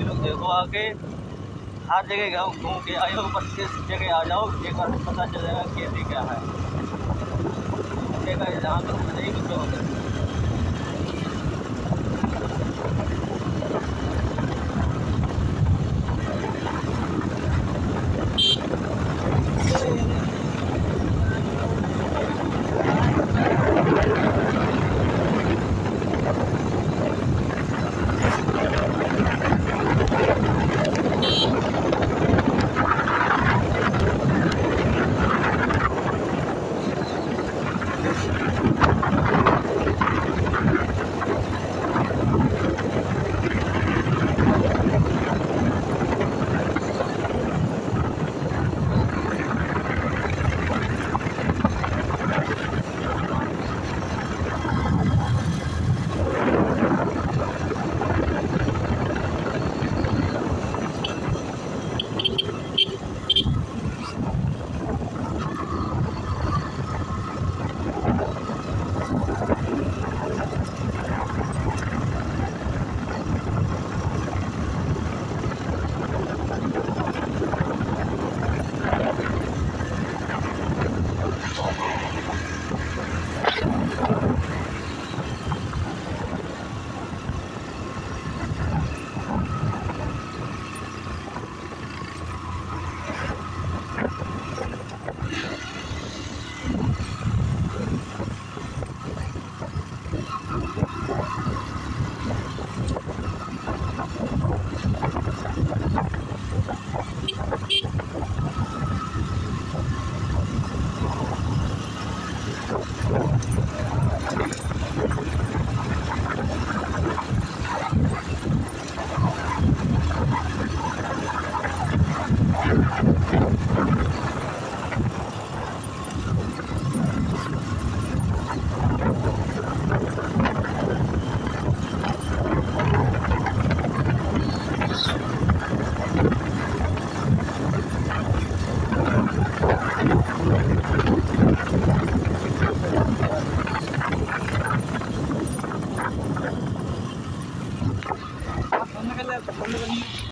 सभी लोग देखो आके, हर जगह घूम के आयो, बस इस जगह आ जाओ, एक बार पता चल जाएगा खेती क्या है। देखा जहाँ तक नहीं कुछ हो सकता।